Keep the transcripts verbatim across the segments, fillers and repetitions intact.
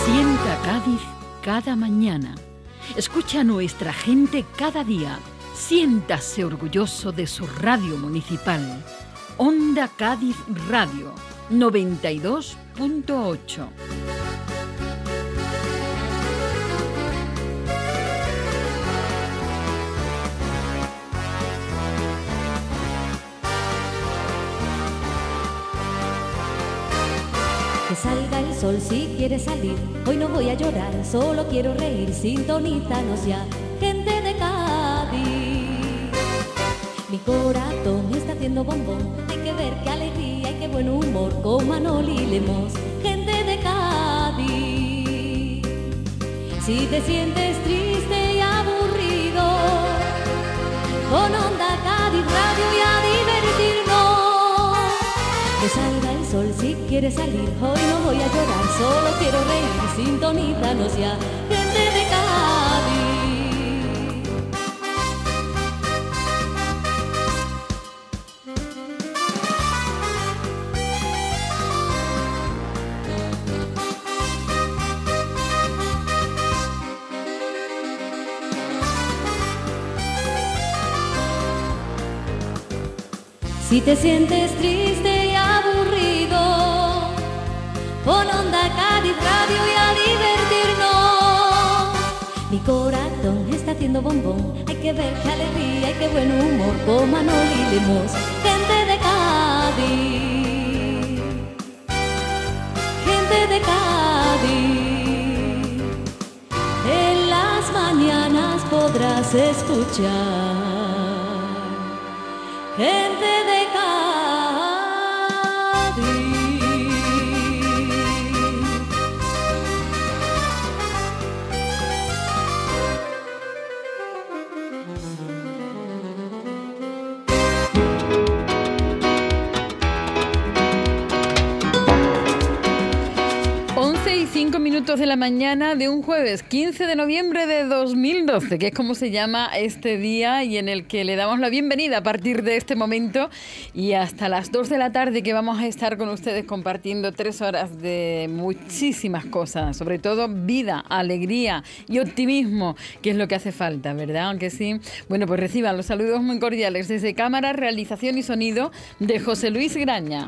Sienta Cádiz cada mañana. Escucha a nuestra gente cada día. Siéntase orgulloso de su radio municipal. Onda Cádiz Radio, noventa y dos punto ocho. Que salga el sol si quiere salir, hoy no voy a llorar, solo quiero reír, sintonízanos ya, gente de Cádiz. Mi corazón está haciendo bombón, hay que ver qué alegría y qué buen humor, con Manoli y Lemos, gente de Cádiz. Si te sientes triste y aburrido, con Onda Cádiz Radio y a divertirnos. Que salga el sol si quiere salir, hoy no voy a llorar, solo quiero reír, sintonízanos ya, gente de Cádiz. Si te sientes triste y aburrido, pon Onda Cádiz Radio y a divertirnos. Mi corazón está haciendo bombón, hay que ver qué alegría y qué buen humor, con Manoli y Lemos, gente de Cádiz, gente de Cádiz. En las mañanas podrás escuchar gente de Cádiz. once y cinco minutos de la mañana de un jueves quince de noviembre de dos mil doce, que es como se llama este día y en el que le damos la bienvenida a partir de este momento y hasta las dos de la tarde, que vamos a estar con ustedes compartiendo tres horas de muchísimas cosas, sobre todo vida, alegría y optimismo, que es lo que hace falta, ¿verdad? Aunque sí. Bueno, pues reciban los saludos muy cordiales desde cámara, realización y sonido de José Luis Graña.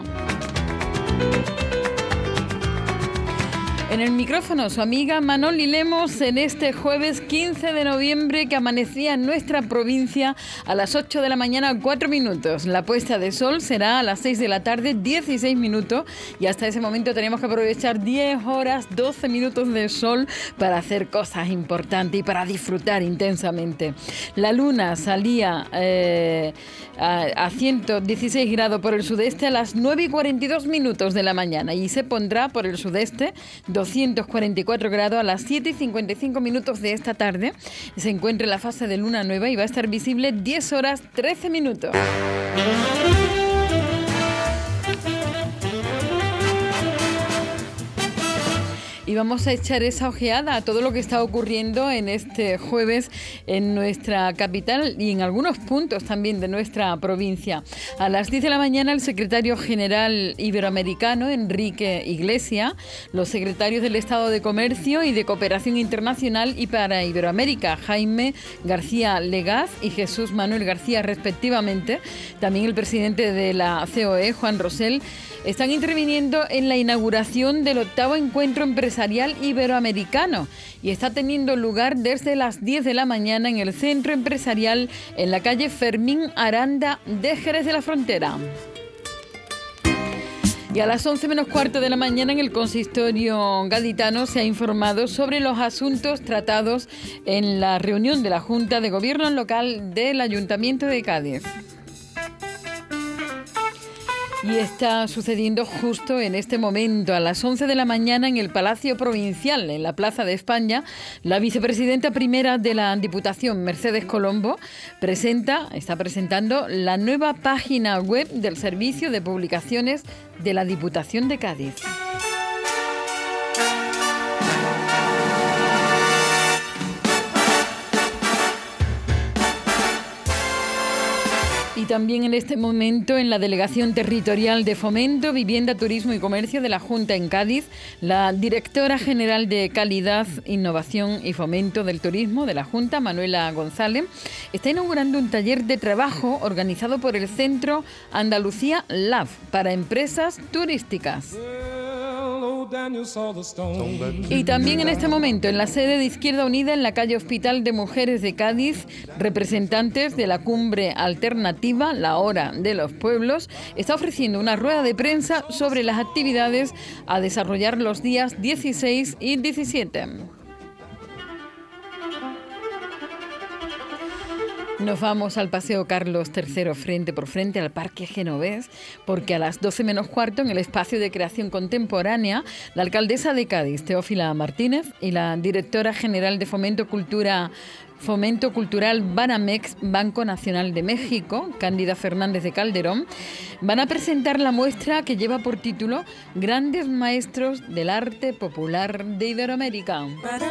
En el micrófono, su amiga Manoli Lemos, en este jueves quince de noviembre, que amanecía en nuestra provincia a las ocho de la mañana, cuatro minutos. La puesta de sol será a las seis de la tarde, dieciséis minutos, y hasta ese momento tenemos que aprovechar diez horas, doce minutos de sol para hacer cosas importantes y para disfrutar intensamente. La luna salía eh, a, a ciento dieciséis grados por el sudeste a las nueve y cuarenta y dos minutos de la mañana y se pondrá por el sudeste doscientos cuarenta y cuatro grados a las siete y cincuenta y cinco minutos de esta tarde. Se encuentra en la fase de luna nueva y va a estar visible diez horas trece minutos. Y vamos a echar esa ojeada a todo lo que está ocurriendo en este jueves en nuestra capital y en algunos puntos también de nuestra provincia. A las diez de la mañana, el secretario general iberoamericano, Enrique Iglesias, los secretarios del Estado de Comercio y de Cooperación Internacional y para Iberoamérica, Jaime García Legaz y Jesús Manuel García, respectivamente, también el presidente de la C O E, Juan Rosell, están interviniendo en la inauguración del octavo encuentro empresarial iberoamericano y está teniendo lugar desde las diez de la mañana en el centro empresarial en la calle Fermín Aranda de Jerez de la Frontera. Y a las once menos cuarto de la mañana en el consistorio gaditano se ha informado sobre los asuntos tratados en la reunión de la Junta de Gobierno Local del Ayuntamiento de Cádiz. Y está sucediendo justo en este momento, a las once de la mañana, en el Palacio Provincial, en la Plaza de España. La vicepresidenta primera de la Diputación, Mercedes Colombo, presenta, está presentando la nueva página web del Servicio de Publicaciones de la Diputación de Cádiz. Y Y también en este momento en la Delegación Territorial de Fomento, Vivienda, Turismo y Comercio de la Junta en Cádiz, la directora general de Calidad, Innovación y Fomento del Turismo de la Junta, Manuela González, está inaugurando un taller de trabajo organizado por el Centro Andalucía Lab para empresas turísticas. Y también en este momento en la sede de Izquierda Unida en la calle Hospital de Mujeres de Cádiz, representantes de la cumbre alternativa La Hora de los Pueblos está ofreciendo una rueda de prensa sobre las actividades a desarrollar los días dieciséis y diecisiete. Nos vamos al Paseo Carlos tercero frente por frente al Parque Genovés, porque a las doce menos cuarto, en el espacio de creación contemporánea, la alcaldesa de Cádiz, Teófila Martínez, y la directora general de Fomento Cultura Fomento Cultural Banamex, Banco Nacional de México, Cándida Fernández de Calderón, van a presentar la muestra que lleva por título Grandes Maestros del Arte Popular de Iberoamérica.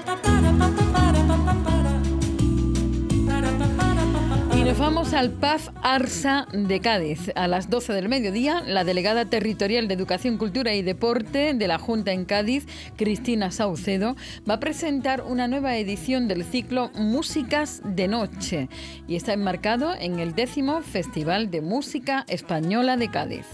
Y nos vamos al P A F Arsa de Cádiz. A las doce del mediodía, la delegada territorial de Educación, Cultura y Deporte de la Junta en Cádiz, Cristina Saucedo, va a presentar una nueva edición del ciclo Músicas de Noche y está enmarcado en el décimo Festival de Música Española de Cádiz.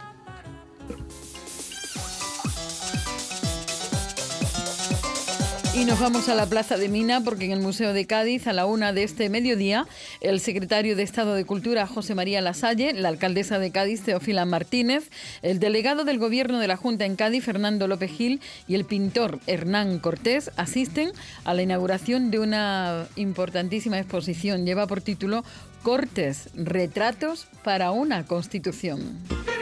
Y nos vamos a la Plaza de Mina porque en el Museo de Cádiz a la una de este mediodía el secretario de Estado de Cultura José María Lasalle, la alcaldesa de Cádiz Teófila Martínez, el delegado del Gobierno de la Junta en Cádiz Fernando López Gil y el pintor Hernán Cortés asisten a la inauguración de una importantísima exposición. Lleva por título Cortes, retratos para una Constitución.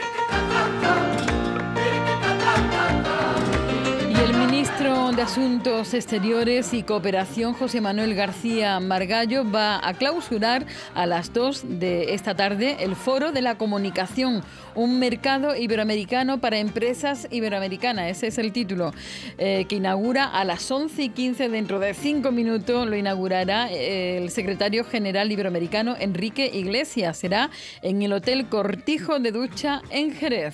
El ministro de Asuntos Exteriores y Cooperación, José Manuel García Margallo, va a clausurar a las dos de esta tarde el Foro de la Comunicación, un mercado iberoamericano para empresas iberoamericanas. Ese es el título, eh, que inaugura a las once y quince, dentro de cinco minutos, lo inaugurará el secretario general iberoamericano Enrique Iglesias. Será en el Hotel Cortijo de Ducha en Jerez.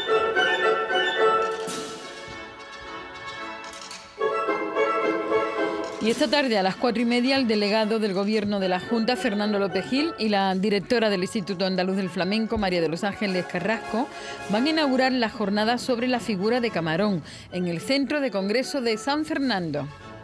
Y esta tarde a las cuatro y media el delegado del Gobierno de la Junta, Fernando López Gil, y la directora del Instituto Andaluz del Flamenco, María de los Ángeles Carrasco, van a inaugurar la jornada sobre la figura de Camarón en el Centro de Congreso de San Fernando.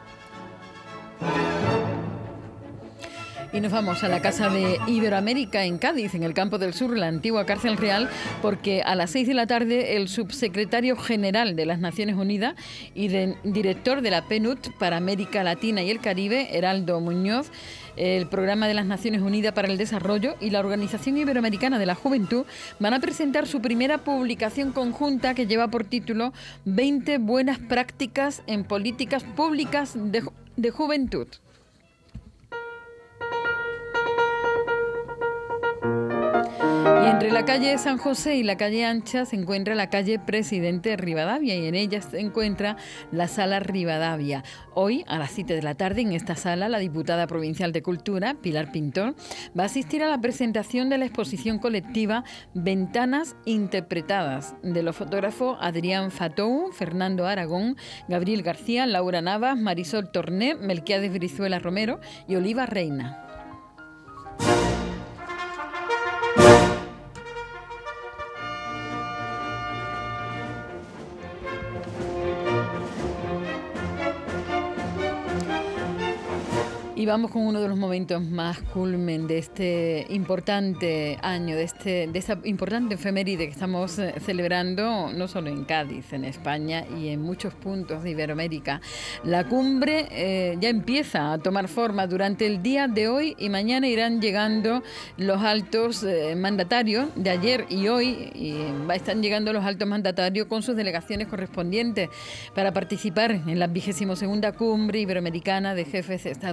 Y nos vamos a la Casa de Iberoamérica en Cádiz, en el Campo del Sur, la antigua Cárcel Real, porque a las seis de la tarde el subsecretario general de las Naciones Unidas y de, director de la P N U D para América Latina y el Caribe, Heraldo Muñoz, el Programa de las Naciones Unidas para el Desarrollo y la Organización Iberoamericana de la Juventud van a presentar su primera publicación conjunta que lleva por título veinte buenas prácticas en políticas públicas de, de juventud. Y entre la calle San José y la calle Ancha se encuentra la calle Presidente Rivadavia y en ella se encuentra la Sala Rivadavia. Hoy, a las siete de la tarde, en esta sala, la diputada provincial de Cultura, Pilar Pintor, va a asistir a la presentación de la exposición colectiva Ventanas Interpretadas de los fotógrafos Adrián Fatou, Fernando Aragón, Gabriel García, Laura Navas, Marisol Torné, Melquiades Brizuela Romero y Oliva Reina. Y vamos con uno de los momentos más culmen de este importante año, de, este, de esta importante efeméride que estamos eh, celebrando, no solo en Cádiz, en España y en muchos puntos de Iberoamérica. La cumbre eh, ya empieza a tomar forma. Durante el día de hoy y mañana irán llegando los altos eh, mandatarios de ayer y hoy, y están llegando los altos mandatarios con sus delegaciones correspondientes para participar en la vigésimo segunda cumbre iberoamericana de jefes de Estado y de Gobierno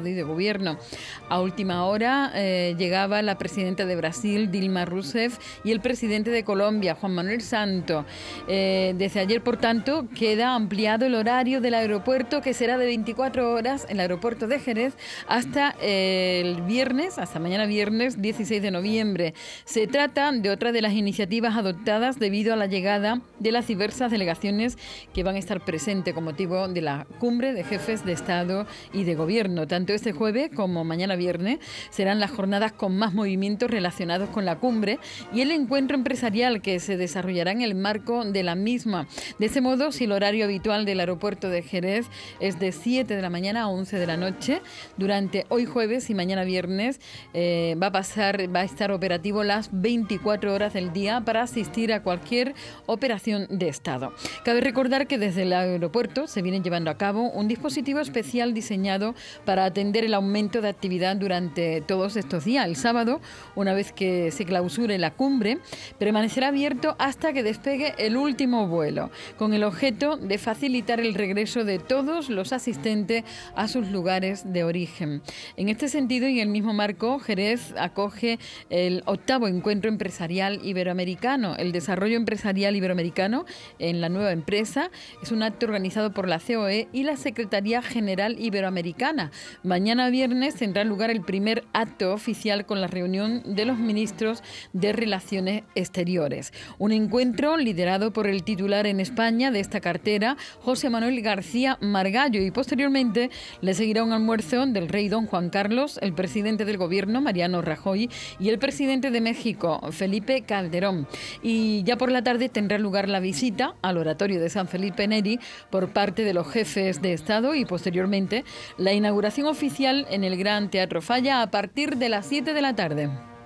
gobierno. A última hora eh, llegaba la presidenta de Brasil, Dilma Rousseff, y el presidente de Colombia, Juan Manuel Santos. Eh, desde ayer, por tanto, queda ampliado el horario del aeropuerto, que será de veinticuatro horas, el aeropuerto de Jerez, hasta eh, el viernes, hasta mañana viernes dieciséis de noviembre. Se trata de otra de las iniciativas adoptadas debido a la llegada de las diversas delegaciones que van a estar presentes con motivo de la cumbre de jefes de Estado y de Gobierno. Tanto este jueves como mañana viernes serán las jornadas con más movimientos relacionados con la cumbre y el encuentro empresarial que se desarrollará en el marco de la misma. De ese modo, si el horario habitual del aeropuerto de Jerez es de siete de la mañana a once de la noche, durante hoy jueves y mañana viernes eh, va a pasar, va a estar operativo las veinticuatro horas del día para asistir a cualquier operación de Estado. Cabe recordar que desde el aeropuerto se viene llevando a cabo un dispositivo especial diseñado para atender el aumento de actividad durante todos estos días. El sábado, una vez que se clausure la cumbre, permanecerá abierto hasta que despegue el último vuelo, con el objeto de facilitar el regreso de todos los asistentes a sus lugares de origen. En este sentido y en el mismo marco, Jerez acoge el octavo encuentro empresarial iberoamericano. El desarrollo empresarial iberoamericano en la nueva empresa es un acto organizado por la C O E y la Secretaría General Iberoamericana. Mañana viernes tendrá lugar el primer acto oficial con la reunión de los ministros de Relaciones Exteriores. Un encuentro liderado por el titular en España de esta cartera, José Manuel García Margallo, y posteriormente le seguirá un almuerzo del rey don Juan Carlos, el presidente del gobierno, Mariano Rajoy, y el presidente de México, Felipe Calderón. Y ya por la tarde tendrá lugar la visita al oratorio de San Felipe Neri por parte de los jefes de Estado y posteriormente la inauguración oficial en el Gran Teatro Falla a partir de las siete de la tarde.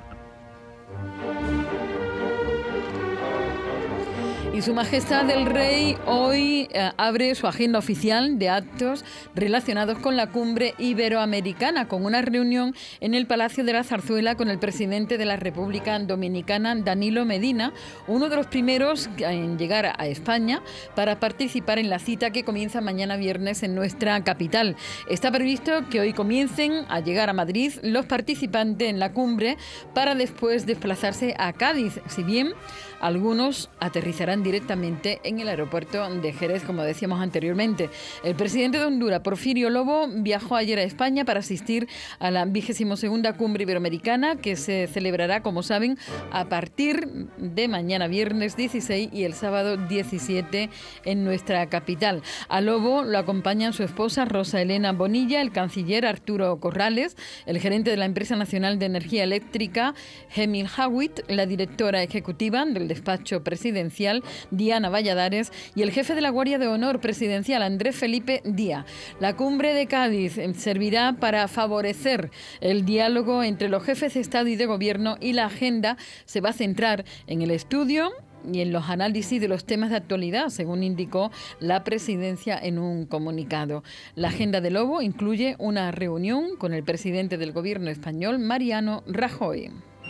Y Su Majestad el Rey hoy eh, abre su agenda oficial de actos relacionados con la cumbre iberoamericana, con una reunión en el Palacio de la Zarzuela con el presidente de la República Dominicana, Danilo Medina, uno de los primeros en llegar a España para participar en la cita que comienza mañana viernes en nuestra capital. Está previsto que hoy comiencen a llegar a Madrid los participantes en la cumbre para después desplazarse a Cádiz, si bien algunos aterrizarán directamente en el aeropuerto de Jerez, como decíamos anteriormente. El presidente de Honduras, Porfirio Lobo, viajó ayer a España para asistir a la vigésima segunda cumbre iberoamericana que se celebrará, como saben, a partir de mañana viernes dieciséis y el sábado diecisiete en nuestra capital. A Lobo lo acompañan su esposa Rosa Elena Bonilla, el canciller Arturo Corrales, el gerente de la Empresa Nacional de Energía Eléctrica, Hemil Hawit, la directora ejecutiva del despacho presidencial, Diana Valladares, y el jefe de la Guardia de Honor Presidencial, Andrés Felipe Díaz. La cumbre de Cádiz servirá para favorecer el diálogo entre los jefes de Estado y de Gobierno y la agenda se va a centrar en el estudio y en los análisis de los temas de actualidad, según indicó la presidencia en un comunicado. La agenda de Lobo incluye una reunión con el presidente del Gobierno español, Mariano Rajoy.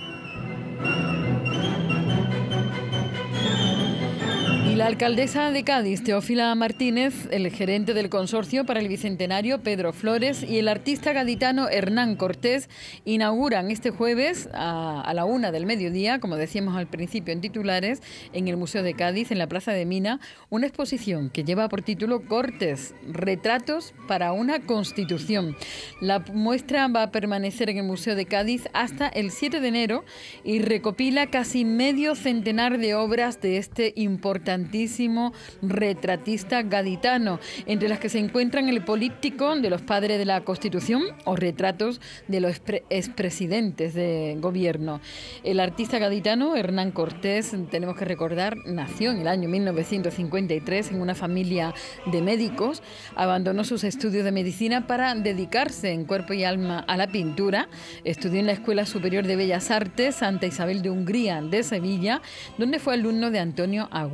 La alcaldesa de Cádiz, Teófila Martínez, el gerente del consorcio para el Bicentenario, Pedro Flores, y el artista gaditano Hernán Cortés inauguran este jueves a, a la una del mediodía, como decíamos al principio en titulares, en el Museo de Cádiz, en la Plaza de Mina, una exposición que lleva por título Cortes, retratos para una Constitución. La muestra va a permanecer en el Museo de Cádiz hasta el siete de enero y recopila casi medio centenar de obras de este importante retratista gaditano, entre las que se encuentran el políptico de los padres de la Constitución o retratos de los expresidentes de gobierno. El artista gaditano Hernán Cortés, tenemos que recordar, nació en el año mil novecientos cincuenta y tres en una familia de médicos, abandonó sus estudios de medicina para dedicarse en cuerpo y alma a la pintura, estudió en la Escuela Superior de Bellas Artes Santa Isabel de Hungría de Sevilla, donde fue alumno de Antonio Agudo.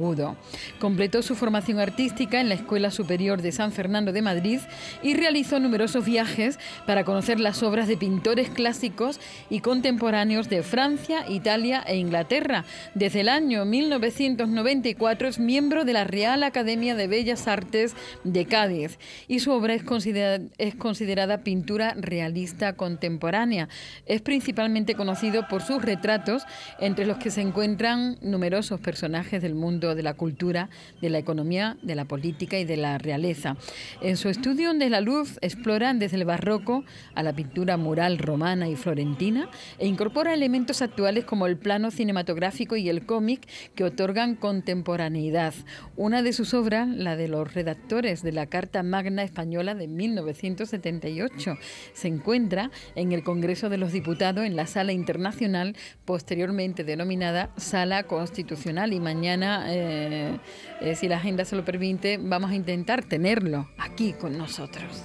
Completó su formación artística en la Escuela Superior de San Fernando de Madrid y realizó numerosos viajes para conocer las obras de pintores clásicos y contemporáneos de Francia, Italia e Inglaterra. Desde el año mil novecientos noventa y cuatro es miembro de la Real Academia de Bellas Artes de Cádiz y su obra es considerada, es considerada pintura realista contemporánea. Es principalmente conocido por sus retratos, entre los que se encuentran numerosos personajes del mundo de la cultura, de la economía, de la política y de la realeza. En su estudio de la luz explora desde el barroco a la pintura mural romana y florentina e incorpora elementos actuales como el plano cinematográfico y el cómic que otorgan contemporaneidad. Una de sus obras, la de los redactores de la Carta Magna Española de mil novecientos setenta y ocho, se encuentra en el Congreso de los Diputados en la Sala Internacional, posteriormente denominada Sala Constitucional, y mañana, eh, eh, si la agenda se lo permite, vamos a intentar tenerlo aquí con nosotros.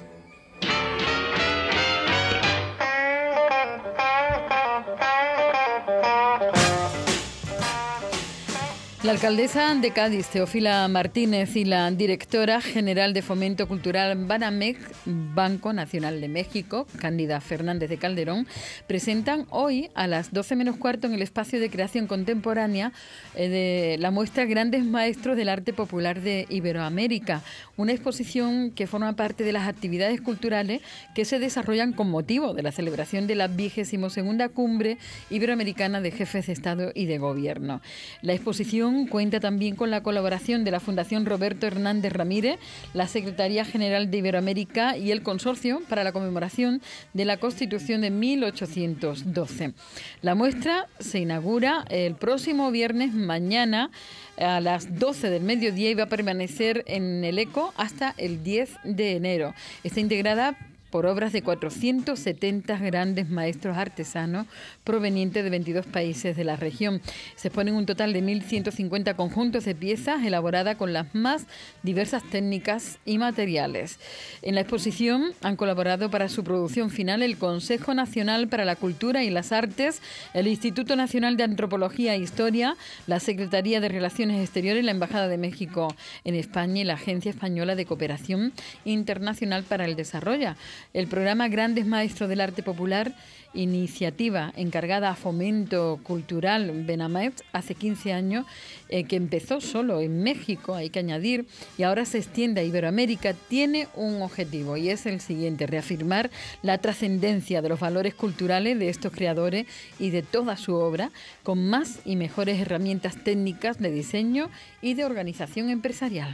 La alcaldesa de Cádiz, Teófila Martínez, y la directora general de Fomento Cultural Banamex, Banco Nacional de México, Cándida Fernández de Calderón, presentan hoy a las doce menos cuarto en el espacio de creación contemporánea eh, de la muestra Grandes Maestros del Arte Popular de Iberoamérica, una exposición que forma parte de las actividades culturales que se desarrollan con motivo de la celebración de la vigésima segunda Cumbre Iberoamericana de Jefes de Estado y de Gobierno. La exposición cuenta también con la colaboración de la Fundación Roberto Hernández Ramírez, la Secretaría General de Iberoamérica y el Consorcio para la conmemoración de la Constitución de mil ochocientos doce. La muestra se inaugura el próximo viernes, mañana, a las doce del mediodía, y va a permanecer en el ECO hasta el diez de enero. Está integrada por obras de cuatrocientos setenta grandes maestros artesanos provenientes de veintidós países de la región. Se exponen un total de mil ciento cincuenta conjuntos de piezas elaboradas con las más diversas técnicas y materiales. En la exposición han colaborado para su producción final el Consejo Nacional para la Cultura y las Artes, el Instituto Nacional de Antropología e Historia, la Secretaría de Relaciones Exteriores, la Embajada de México en España y la Agencia Española de Cooperación Internacional para el Desarrollo. El programa Grandes Maestros del Arte Popular, iniciativa encargada a Fomento Cultural Banamex hace quince años, eh, que empezó solo en México, hay que añadir, y ahora se extiende a Iberoamérica, tiene un objetivo y es el siguiente: reafirmar la trascendencia de los valores culturales de estos creadores y de toda su obra, con más y mejores herramientas técnicas de diseño y de organización empresarial.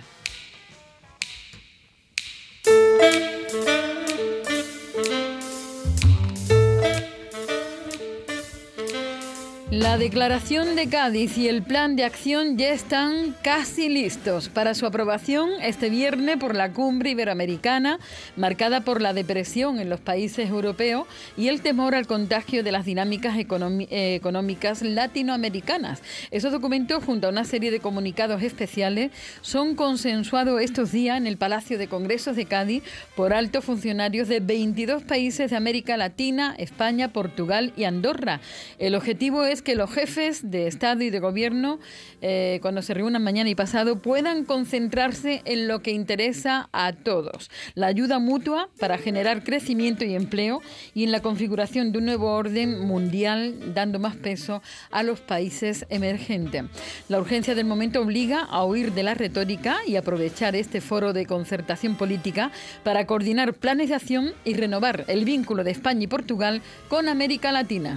La declaración de Cádiz y el plan de acción ya están casi listos para su aprobación este viernes por la Cumbre Iberoamericana, marcada por la depresión en los países europeos y el temor al contagio de las dinámicas económi- eh, económicas latinoamericanas. Esos documentos, junto a una serie de comunicados especiales, son consensuados estos días en el Palacio de Congresos de Cádiz por altos funcionarios de veintidós países de América Latina, España, Portugal y Andorra. El objetivo es que los jefes de Estado y de Gobierno, eh, cuando se reúnan mañana y pasado, puedan concentrarse en lo que interesa a todos: la ayuda mutua para generar crecimiento y empleo, y en la configuración de un nuevo orden mundial, dando más peso a los países emergentes. La urgencia del momento obliga a huir de la retórica y aprovechar este foro de concertación política para coordinar planes de acción y renovar el vínculo de España y Portugal con América Latina.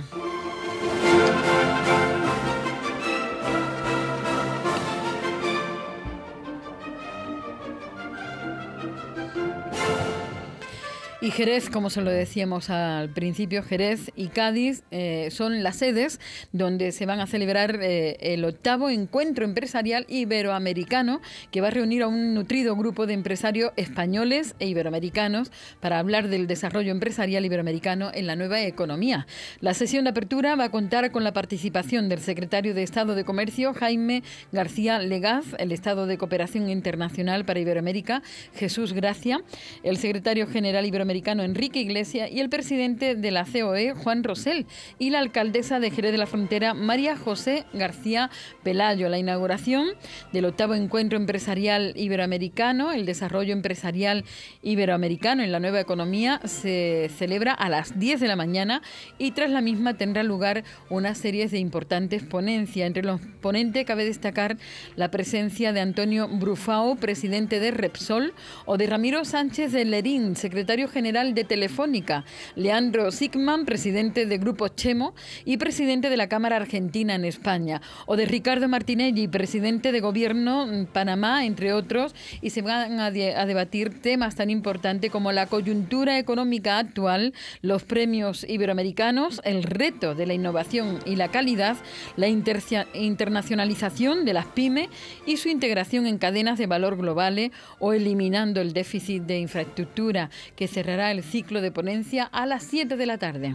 Y Jerez, como se lo decíamos al principio, Jerez y Cádiz eh, son las sedes donde se van a celebrar eh, el octavo encuentro empresarial iberoamericano, que va a reunir a un nutrido grupo de empresarios españoles e iberoamericanos para hablar del desarrollo empresarial iberoamericano en la nueva economía. La sesión de apertura va a contar con la participación del secretario de Estado de Comercio, Jaime García Legaz, el Estado de Cooperación Internacional para Iberoamérica, Jesús Gracia, el secretario general iberoamericano iberoamericano Enrique Iglesias y el presidente de la C O E, Juan Rosell, y la alcaldesa de Jerez de la Frontera, María José García Pelayo. La inauguración del octavo encuentro empresarial iberoamericano, el desarrollo empresarial iberoamericano en la nueva economía, se celebra a las diez de la mañana y tras la misma tendrá lugar una serie de importantes ponencias. Entre los ponentes cabe destacar la presencia de Antonio Brufao, presidente de Repsol, o de Ramiro Sánchez de Lerín, secretario general de Telefónica, Leandro Sigman, presidente de Grupo Chemo y presidente de la Cámara Argentina en España, o de Ricardo Martinelli, presidente de Gobierno Panamá, entre otros, y se van a, de, a debatir temas tan importantes como la coyuntura económica actual, los premios iberoamericanos, el reto de la innovación y la calidad, la intercia, internacionalización de las pymes y su integración en cadenas de valor globales, o eliminando el déficit de infraestructura, que cerrará el ciclo de ponencia a las siete de la tarde.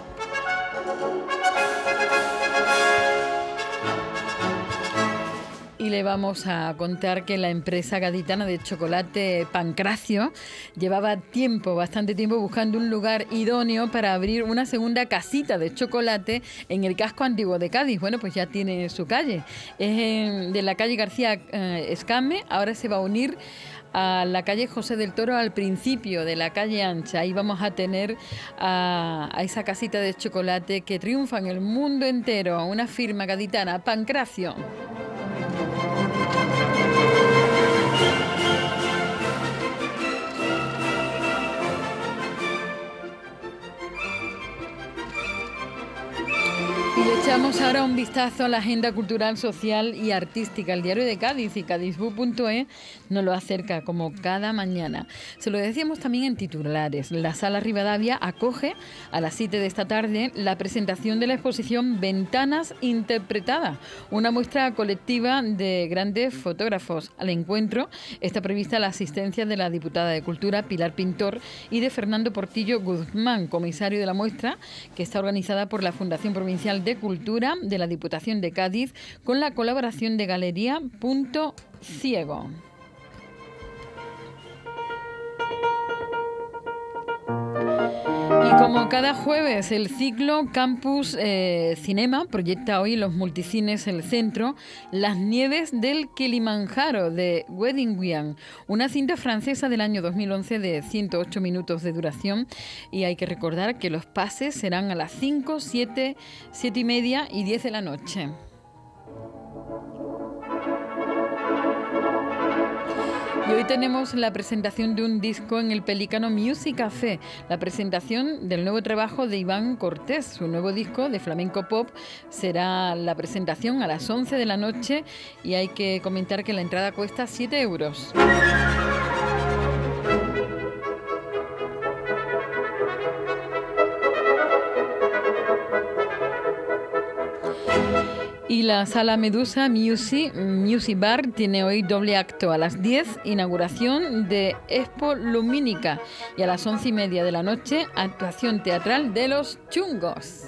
Y le vamos a contar que la empresa gaditana de chocolate Pancracio llevaba tiempo, bastante tiempo, buscando un lugar idóneo para abrir una segunda casita de chocolate en el casco antiguo de Cádiz. Bueno, pues ya tiene su calle. Es en, de la calle García eh, Escame, ahora se va a unir a la calle José del Toro, al principio de la calle Ancha. Ahí vamos a tener a, a esa casita de chocolate que triunfa en el mundo entero, una firma gaditana, Pancracio. Y le echamos ahora un vistazo a la agenda cultural, social y artística. El Diario de Cádiz y cadizbu punto es nos lo acerca como cada mañana. Se lo decíamos también en titulares. La Sala Rivadavia acoge a las siete de esta tarde la presentación de la exposición Ventanas Interpretadas, una muestra colectiva de grandes fotógrafos. Al encuentro está prevista la asistencia de la diputada de Cultura, Pilar Pintor, y de Fernando Portillo Guzmán, comisario de la muestra, que está organizada por la Fundación Provincial de Cultura de la Diputación de Cádiz, con la colaboración de Galería Punto Ciego. Y como cada jueves, el ciclo Campus eh, Cinema proyecta hoy en los multicines El Centro Las Nieves del Kilimanjaro de Wedingwian, una cinta francesa del año dos mil once de ciento ocho minutos de duración, y hay que recordar que los pases serán a las cinco, siete, siete y media y diez de la noche. Y hoy tenemos la presentación de un disco en el Pelícano Music Café, la presentación del nuevo trabajo de Iván Cortés. Su nuevo disco de flamenco pop será la presentación a las once de la noche, y hay que comentar que la entrada cuesta siete euros. Y la Sala Medusa Music, Music Bar tiene hoy doble acto. A las diez, inauguración de Expo Lumínica, y a las once y media de la noche, actuación teatral de Los Chungos.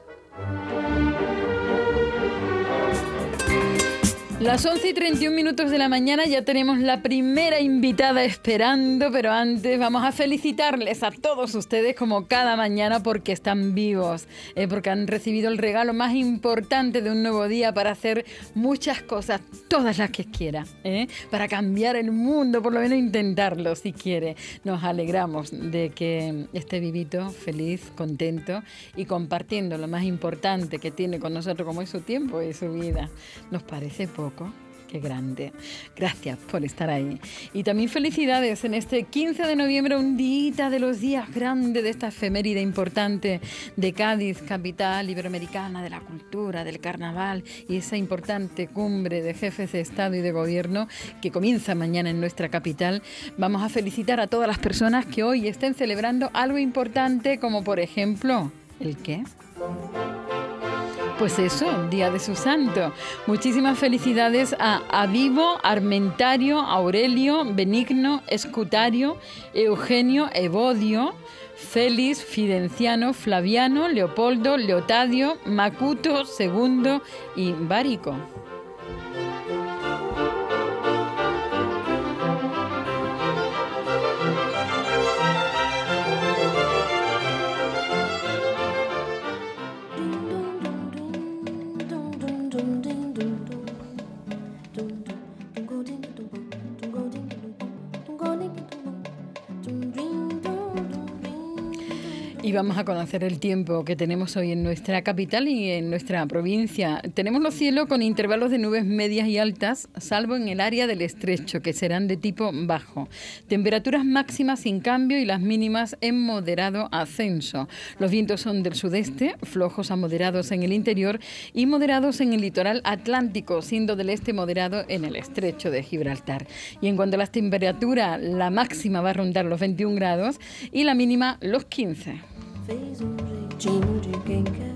Las once y treinta y un minutos de la mañana, ya tenemos la primera invitada esperando, pero antes vamos a felicitarles a todos ustedes como cada mañana porque están vivos, eh, porque han recibido el regalo más importante de un nuevo día para hacer muchas cosas, todas las que quiera, eh, para cambiar el mundo, por lo menos intentarlo si quiere. Nos alegramos de que esté vivito, feliz, contento y compartiendo lo más importante que tiene con nosotros, como es su tiempo y su vida. Nos parece poco. Qué grande. Gracias por estar ahí. Y también felicidades en este quince de noviembre, un día de los días grandes de esta efeméride importante de Cádiz, capital iberoamericana de la cultura, del carnaval, y esa importante cumbre de jefes de Estado y de Gobierno que comienza mañana en nuestra capital. Vamos a felicitar a todas las personas que hoy estén celebrando algo importante, como por ejemplo, ¿el qué? Pues eso, día de su santo. Muchísimas felicidades a Avivo, Armentario, Aurelio, Benigno, Escutario, Eugenio, Evodio, Félix, Fidenciano, Flaviano, Leopoldo, Leotadio, Macuto, Segundo y Bárico. Y vamos a conocer el tiempo que tenemos hoy en nuestra capital y en nuestra provincia. Tenemos los cielos con intervalos de nubes medias y altas, salvo en el área del estrecho, que serán de tipo bajo. Temperaturas máximas sin cambio y las mínimas en moderado ascenso. Los vientos son del sudeste, flojos a moderados en el interior y moderados en el litoral atlántico, siendo del este moderado en el estrecho de Gibraltar. Y en cuanto a las temperaturas, la máxima va a rondar los veintiún grados y la mínima los quince. Fez um jeitinho de quem quer.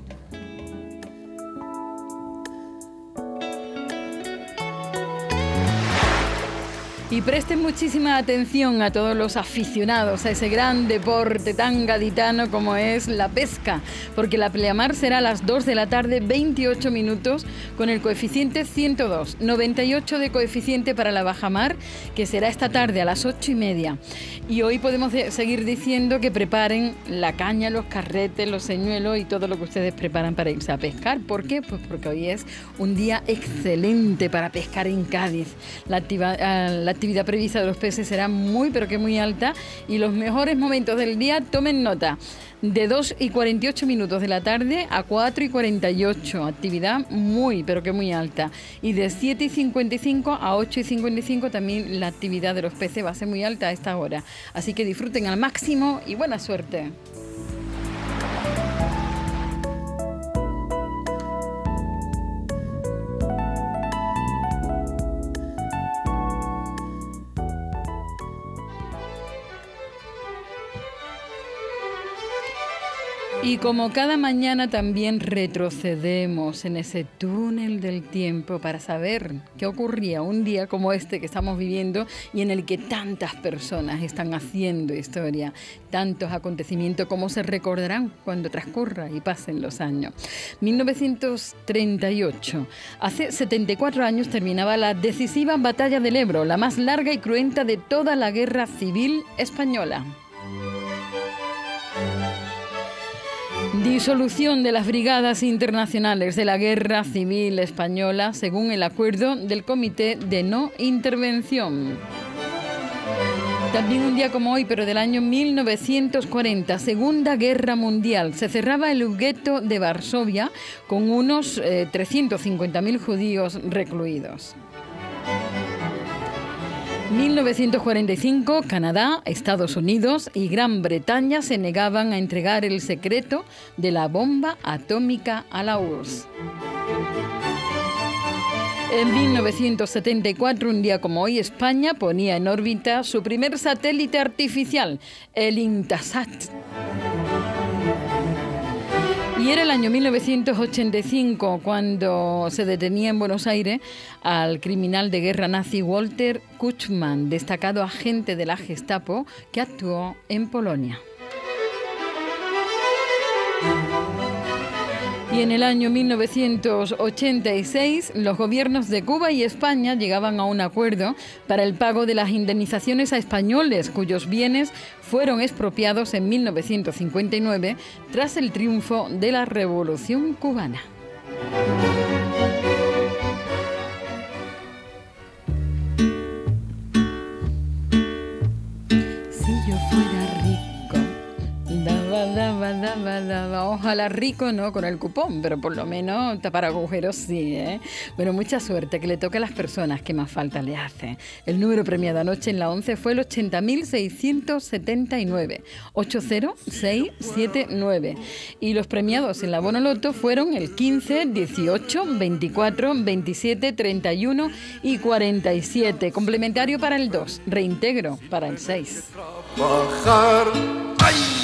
Y presten muchísima atención a todos los aficionados a ese gran deporte tan gaditano como es la pesca, porque la pleamar será a las dos de la tarde, veintiocho minutos, con el coeficiente ciento dos, noventa y ocho de coeficiente para la bajamar, que será esta tarde a las ocho y media. Y hoy podemos de- seguir diciendo que preparen la caña, los carretes, los señuelos y todo lo que ustedes preparan para irse a pescar. ¿Por qué? Pues porque hoy es un día excelente para pescar en Cádiz. La activa- eh, la actividad prevista de los peces será muy, pero que muy alta, y los mejores momentos del día, tomen nota, de dos y cuarenta y ocho minutos de la tarde a cuatro y cuarenta y ocho, actividad muy, pero que muy alta, y de siete y cincuenta y cinco a ocho y cincuenta y cinco también la actividad de los peces va a ser muy alta a esta hora, así que disfruten al máximo y buena suerte. Y como cada mañana también retrocedemos en ese túnel del tiempo para saber qué ocurría un día como este que estamos viviendo y en el que tantas personas están haciendo historia, tantos acontecimientos como se recordarán cuando transcurra y pasen los años. mil novecientos treinta y ocho. Hace setenta y cuatro años terminaba la decisiva batalla del Ebro, la más larga y cruenta de toda la guerra civil española. Disolución de las brigadas internacionales de la Guerra Civil Española según el acuerdo del Comité de No Intervención. También un día como hoy, pero del año mil novecientos cuarenta, Segunda Guerra Mundial. Se cerraba el gueto de Varsovia con unos eh, trescientos cincuenta mil judíos recluidos. mil novecientos cuarenta y cinco, Canadá, Estados Unidos y Gran Bretaña se negaban a entregar el secreto de la bomba atómica a la U R S S. En mil novecientos setenta y cuatro, un día como hoy, España ponía en órbita su primer satélite artificial, el Intelsat. Y era el año mil novecientos ochenta y cinco cuando se detenía en Buenos Aires al criminal de guerra nazi Walter Kuchman, destacado agente de la Gestapo que actuó en Polonia. Y en el año mil novecientos ochenta y seis, los gobiernos de Cuba y España llegaban a un acuerdo para el pago de las indemnizaciones a españoles cuyos bienes fueron expropiados en mil novecientos cincuenta y nueve tras el triunfo de la Revolución Cubana. Si yo fuera rico, daba, daba, daba, daba. Ojalá rico, no con el cupón, pero por lo menos tapar agujeros sí, ¿eh? Bueno, mucha suerte, que le toque a las personas que más falta le hace. El número premiado anoche en la once fue el ochenta mil seiscientos setenta y nueve, ocho cero seis siete nueve. Y los premiados en la Bonoloto fueron el quince, dieciocho, veinticuatro, veintisiete, treinta y uno y cuarenta y siete. Complementario para el dos, reintegro para el seis. Trabajar, ¡ay!